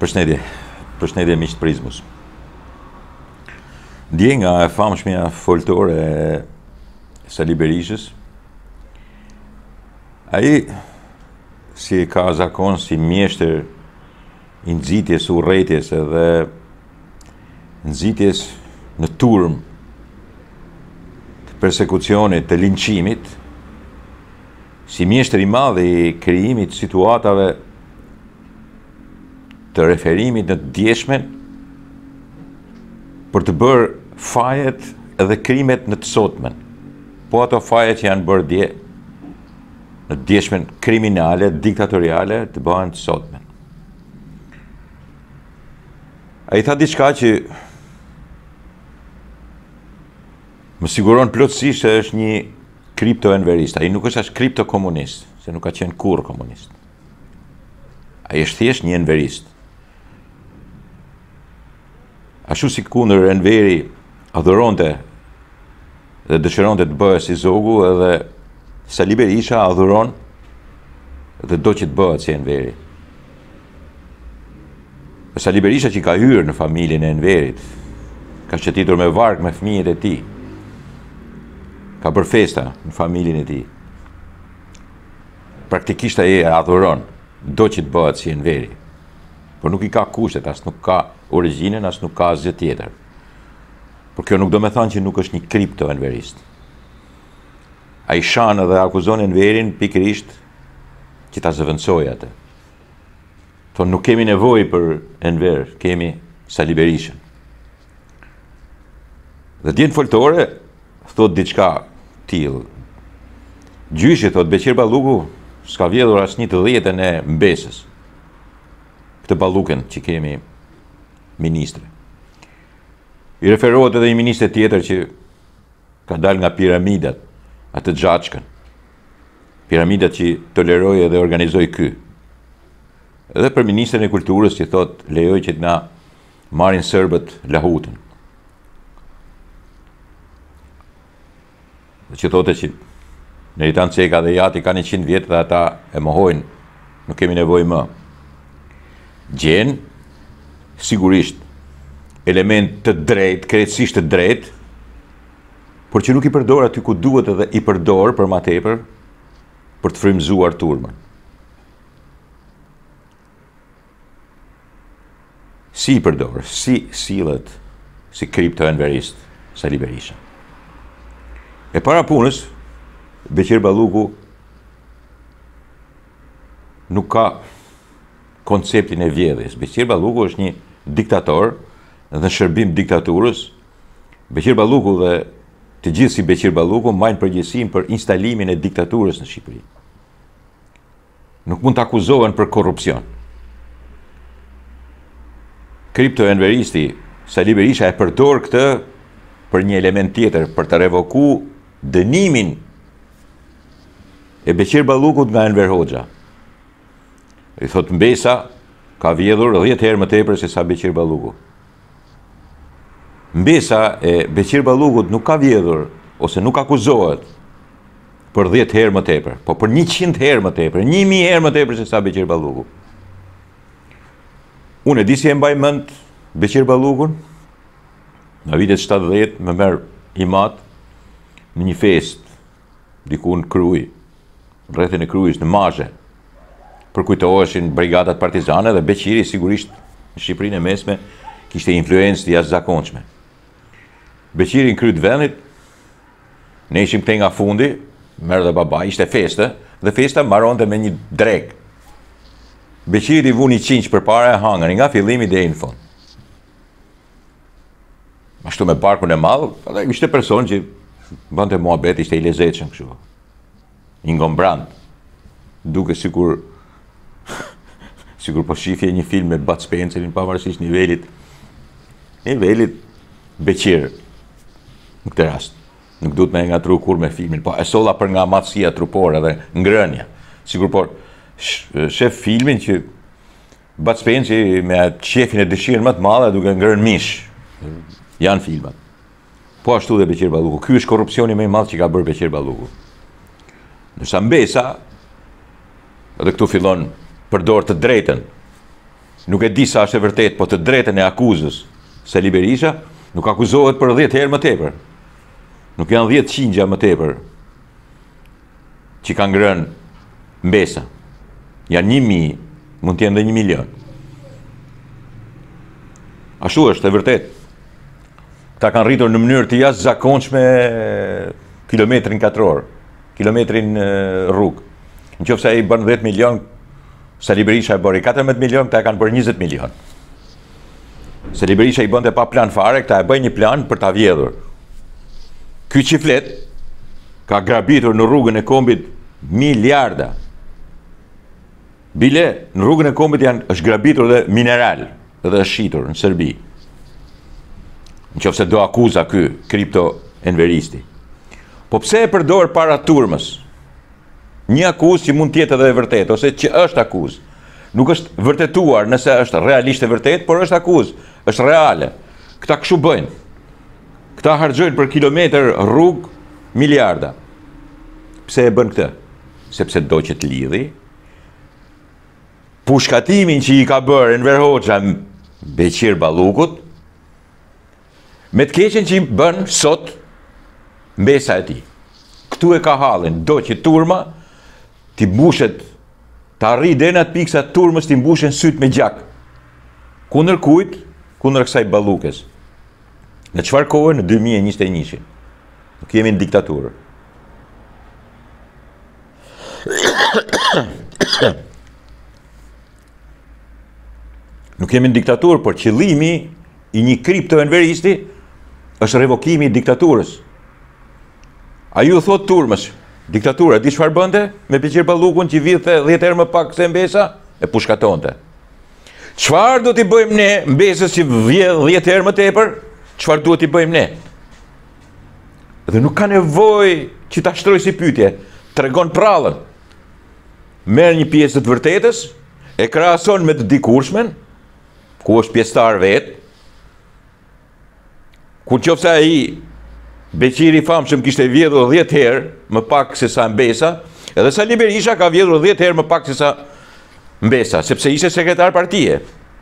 Përshëndetje miq të Prizmës. Ndjej nga e famshmja foltore e Sali Berishës. Ai si ka zakon si mjeshtër i nxitjes së urrëties edhe nxitjes në turm të persekucionit, të linçimit, si mjeshtër i madh i krijimit situatave të referimit në të djeshmen për të bërë fajet edhe krimet në të sotmen. Po ato fajet që janë bërë dje në të djeshmen kriminale, diktatoriale, të bëhen të sotmen. A i tha diçka që më siguron plotësisht se është një kripto-enverist. Ai nuk është as kripto-komunist, se nuk ka qenë kurrë komunist. Ai është thjesht një enverist. Ashtu si kundër Enveri adhuronte dhe dëshironte të bëhet si zogu, edhe Sali Berisha adhuron dhe do që të bëhet si Enveri. Sali Berisha që ka hyrë në familjen e Enverit, ka shëtitur me varg me fëmijët e tij, ka bërë festa në familjen e tij. Praktikisht ai adhuron, do që të bëhet si Enveri. Por nuk i ka kushtet, as nuk ka origjinën, as nuk ka asgjë tjetër. Por kjo nuk do me thënë që nuk është një kripto-enverist. Ai shan dhe akuzon Enverin pikërisht që ta zëvendësojë atë. Thonë nuk kemi nevojë për Enver, kemi Sali Berishën. Dhe djenë foltore thot diçka tillë. Gjyshi thot Beqir Balluku s'ka vjedhur as një të 10-ën e mbesës. Këtë balluken që kemi ministre. I referohet edhe një ministre tjetër që ka dalë nga piramidat, atë Xhaçkën. Piramidat që toleroi dhe organizoi ky. Edhe për ministrin e kulturës që thot lejoj që të na marrin serbët lahutën. Dhe që thote që Neritan Ceka dhe Jati ka 100 vjetë dhe ata e mohojnë, nuk kemi nevojë më. Gjenë, sigurisht, element të drejt, krejtësisht të drejt, por që nuk i përdor aty ku duhet edhe i përdor për ma tepër, për të frymëzuar turmën. Si i përdor, si sillet, si kripto-enverist Sali Berisha. E para punës, Beqir Balluku nuk ka konceptin e vjedhjes. Beqir Balluku është një diktator dhe në shërbim diktaturës. Beqir Balluku dhe të gjithë si Beqir Balluku mbajnë përgjegjësinë për instalimin e diktaturës në Shqipëri. Nuk mund të akuzohen për korrupsion. Kripto-enveristi Sali Berisha e përdor këtë për një element tjetër, për të revokuar dënimin e Beqir Ballukut nga Enver Hoxha. I thot Mbesa ka vjedhur 10 herë më tepër se sa Beqir Balluku. Mbesa e Beqir Ballukut nuk ka vjedhur ose nuk akuzohet për 10 herë më tepër, po për 100 herë më tepër, 1000 herë më tepër se sa Beqir Balluku. Unë e di si e mbaj mend Beqir Ballukun. Në vitet 70 më merr i mat në një fest diku në Kruj, rrethin e Krujës në Mazhe. Përkujtoheshin brigadat partizane dhe Beqiri sigurisht në Shqipërinë e mesme kishte influencë të jashtëzakonshme. Beqiri në kryt vendit, ne ishim këtej nga fundi, merr dhe baba, ishte feste, dhe festa mbaronte me një drek. Beqiri i vu një qinç përpara e hangër nga fillimi deri në fund. Ashtu me barkun e madh, edhe ishte person që bënte muhabet, ishte i lezetshëm kështu. Një ngombrand, duke sikur po shifje një film me Bud Spencerin, pavarësisht nivelit Beqir në këtë rast. Nuk duhet me ngatru kur me filmin, po e solla për nga matësia trupore dhe ngrënia. Sigur por shef filmin që Bud Spencer me shefin e dëshirën më të madhe duke ngrënë mish. Janë filmat. Po ashtu dhe Beqir Balluku. Ky është korrupsioni më i madh që ka bërë Beqir Balluku. Ndërsa Mbesa, edhe këtu fillon përdor të drejtën nuk e di sa është e vërtet, po të drejtën e akuzës Sali Berisha, nuk akuzohet për 10 herë më tepër. Nuk janë 10 qingja më tepër që kanë ngrënë mbesa. Janë 1.000, mund të jenë dhe 1 milion. Ashtu është e vërtet. Ta kanë rritur në mënyrë të jashtëzakonshme kilometrin katror, kilometrin rrugë. Në qoftë se ai bën 10 milion, Sali Berisha e bëri 14 milion, këta e kanë bërë 20 milion. Sali Berisha i bënte pa plan fare, këta e bëjnë një plan për ta vjedhur. Ky çiflet ka grabitur në rrugën e kombit miliarda. Bile, në rrugën e kombit është grabitur dhe mineral, dhe është shitur në Serbi. Në qoftë se do akuza ky kripto-enveristi. Po pse e përdor para turmës? Një akuzë që mund tjetë edhe e vërtet, ose që është akuzë. Nuk është vërtetuar nëse është realisht e vërtet, por është akuzë, është reale. Këta kështu bëjnë. Këta harxojnë për kilometër rrugë miliarda. Pse e bën këtë? Sepse do që të lidhi pushkatimin që i ka bërë Enver Hoxha Beqir Ballukut me të keqen që i bën sot mbesa e tij. Këtu e ka hallin, do që turma t'i mbushet, të arri deri në atë pikë sa turmës t'i mbushen syt me gjak. Kundër kujt? Kundër kësaj Ballukes. Në çfarë kohë? Në 2021. Nuk jemi në diktaturë. Nuk jemi në diktaturë, por qëllimi i një kripto-enveristi është revokimi i diktaturës. A ju thot turmës, diktatura, di çfarë bënte me Beqir Ballukun që vjedhte 10 herë më pak se mbesa? E pushkatonte. Çfarë do t'i bëjmë ne mbesës që vjedh 10 herë më tepër? Çfarë duhet t'i bëjmë ne? Dhe nuk ka nevojë që ta shtroj si pyetje, tregon prallën. Merr një pjesë të vërtetës, e krahason me të dikurshmen, ku është pjesëtar vet. Kur qofse ai Beqiri i famshëm kishte vjedhur 10 herë më pak se sa mbesa, edhe Sali Berisha ka vjedhur 10 herë më pak se sa mbesa, sepse ishte sekretar partie.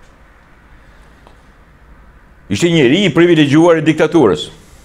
Ishte njeri i privilegjuar i diktaturës.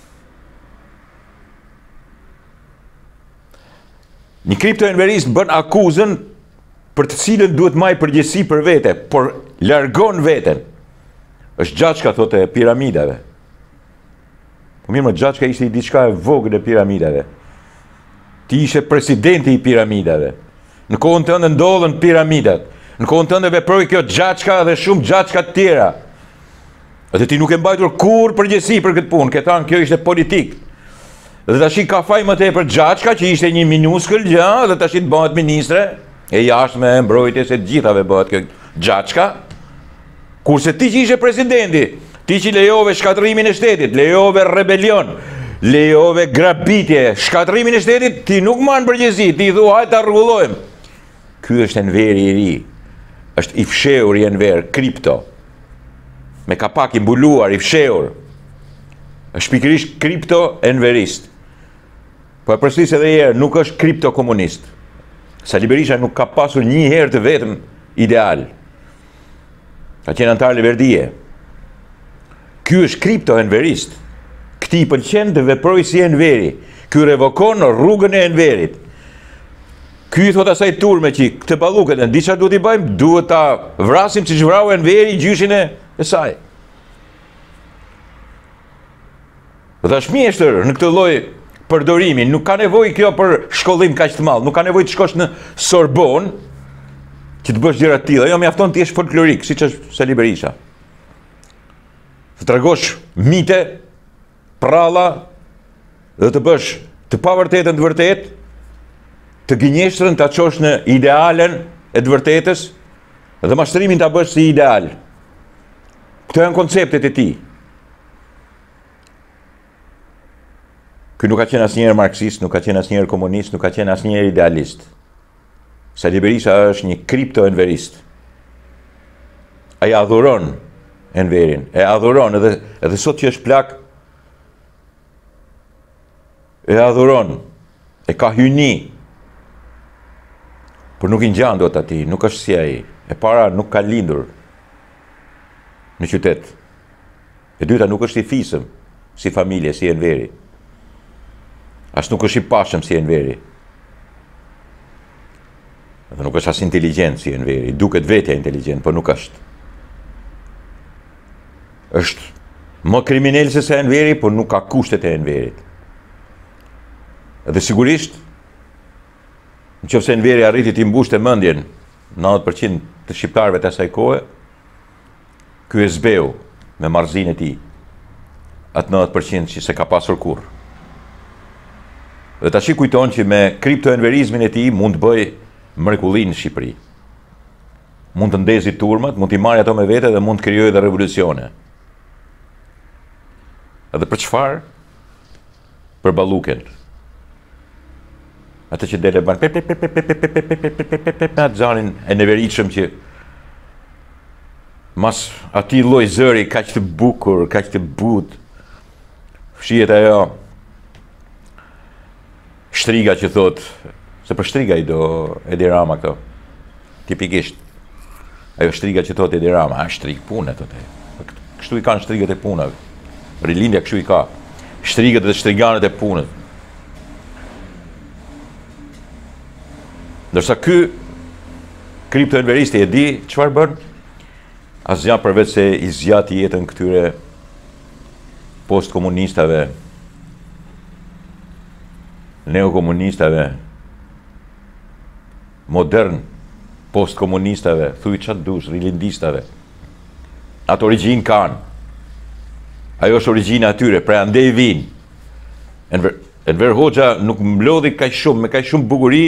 Një kripto-enverist bën akuzën për të cilën duhet marrë përgjegjësi për vete, por largon veten. Është Gjaçka, thotë, e piramidave. Po mirë, më Gjaçka ishte i diçka e vogël e piramidave. Ti ishe presidenti i piramidave. Në kohën tënde ndodhen piramidat. Në kohën tënde veproi kjo Gjaçka dhe shumë Gjaçka të tjera. Dhe ti nuk e mbajtur kur përgjegjësi për këtë punë, ke thënë kjo ishte politik. Dhe tash ka faj më tepër Gjaçka që ishte një minuskël gjë, dhe tash të bëhet ministre e jashtme, mbrojtjes e të gjithave bëhet kjo Gjaçka. Kurse ti që ishe presidenti, ti që lejove shkatrimin e shtetit, lejove rebelion, lejove grabitje, shkatrimin e shtetit, ti nuk marrën përgjegjësi, ti thua hajde ta rregullojmë. Ky është Enveri i ri. Është i fshehur i Enver, kripto. Me kapak i mbuluar, i fshehur. Është pikërisht kripto-enverist. Po e përsëris edhe një herë, nuk është kripto-komunist. Sali Berisha nuk ka pasur një herë të vetëm ideal. Ka qenë antar Leverdije. Ky është kripto-enverist. Këti i pëlqen të veproj si Enveri. Ky revokon rrugën e Enverit. Ky thot asaj turme që këtë Balluket, di çfarë duhet i bëjmë? Duhet ta vrasim siç vrau Enveri gjyshin e saj. Dhe është mjeshtër në këtë lloj përdorimi, nuk ka nevojë kjo për shkollim kaq të madh, nuk ka nevojë të shkosh në Sorbon që të bësh gjëra të tilla, jo mjafton të jesh folklorik, siç është Sali Berisha. Të tregosh mite, pralla, dhe të bësh të pavërtetën të vërtet, të gënjeshtrën ta çosh në idealen e të vërtetës dhe mashtrimin ta bësh si ideal. Këto janë konceptet e tij. Ky nuk ka qenë asnjëherë marksist, nuk ka qenë asnjëherë komunist, nuk ka qenë asnjëherë idealist. Sali Berisha është një kripto-enverist. Ai adhuron Enverin, e adhuron edhe sot që është plak, e adhuron, e ka hyni, por nuk i ngjan dot atij, nuk është si ai. E para nuk ka lindur në qytet. E dyta, nuk është i fisëm si familje, si Enveri. As nuk është i pashëm si Enveri. Dhe nuk është as inteligjent si Enveri. Duket vetja inteligjent, por nuk është. Është më kriminal se Enveri, por nuk ka kushtet e Enverit. Dhe sigurisht, nëse Enveri arriti të mbushte mendjen 90% të shqiptarëve të asaj kohe, ky e zbeu me marrëzinë e tij atë 90% që se ka pasur kurrë. Dhe tash i kujton që me kriptoenverizmin e tij mund të bëj mrekullinë në Shqipëri. Mund të ndezi turmat, mund t'i marrë ato me vete dhe mund të krijojë edhe revolucione. Edhe për çfarë? Për balluken. Atë që dele ban atë zanin e neveritshëm që mas ati lloj zëri kaq të bukur, kaq të butë, fshihet ajo shtriga që thot, se për shtriga i do Edi Rama këto, tipikisht. Ajo shtriga që thot Edi Rama, shtrig punë thotë. Kështu i kanë shtrigat e punave. Rilindja kështu i ka. Shtrigat dhe shtriganët e punës. Ndërsa ky kriptoenveristi e di çfarë bën? Asgjë përveç se i zgjat jetën këtyre postkomunistave, neokomunistave, modern postkomunistave, thuj çfarë dush, rilindistave. Ato origjinë kanë. Ajo është origjina atyre, pra andej vinë. Enver Hoxha nuk mblodhi kaq shumë, me kaq shumë bukuri,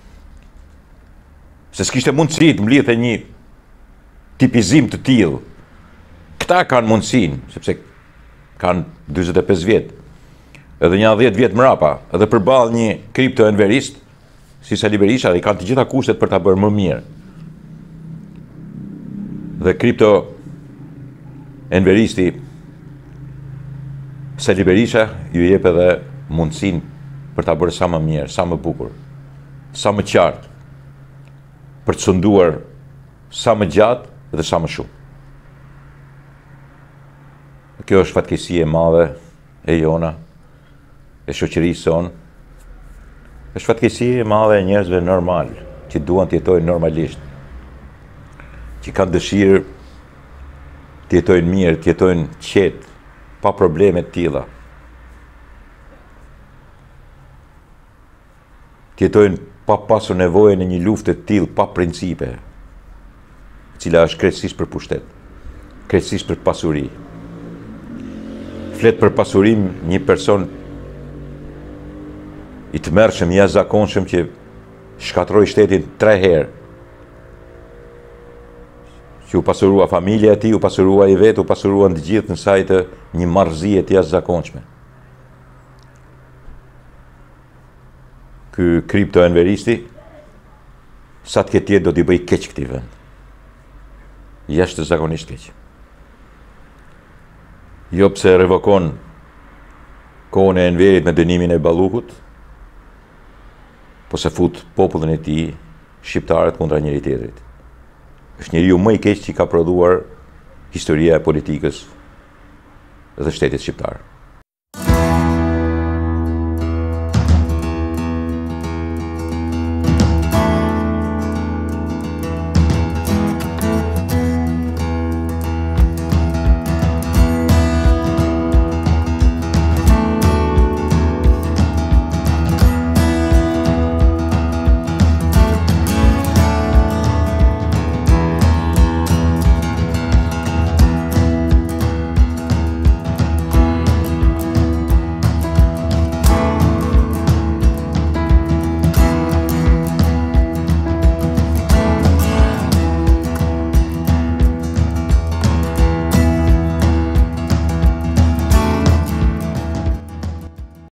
se s'kishte mundësi të mblidhte një tipizim të tillë. Këta kanë mundësinë, sepse kanë 45 vjet, edhe një 10 vjet mrapa, edhe përballë një kriptoenverist, si Sali Berisha, dhe i kanë të gjitha kushtet për ta bërë më mirë. Dhe kriptoenveristi Sali Berisha ju jep edhe mundësinë për ta bërë sa më mirë, sa më bukur, sa më qartë, për të sunduar sa më gjatë dhe sa më shumë. Kjo është fatkeqësi e madhe e jona, e shoqërisë sonë. Është fatkeqësi e madhe e njerëzve normal, që duan të jetojnë normalisht, që kanë dëshirë të jetojnë mirë, të jetojnë qetë, pa probleme të tilla. Të jetojnë pa pasur nevojë në një luftë të tillë, pa principe, e cila është krejtësisht për pushtet, krejtësisht për pasuri. Flet për pasurim një person i tmerrshëm, i jashtëzakonshëm që shkatroi shtetin 3 herë. Që u pasurua familja e tij, u pasurua i vet, u pasuruan të gjithë në sajtë një marrëzie të jashtëzakonshme. Ky kriptoenveristi, sa të ketë jetë do t'i bëj keq këtij vend. Jashtëzakonisht keq. Jo pse revokon kohën e Enverit me dënimin e Ballukut, po se fut popullin e tij, shqiptarët kundra njëri tjetrit. Është njeriu më i keq që ka prodhuar historia e politikës dhe shtetit shqiptar.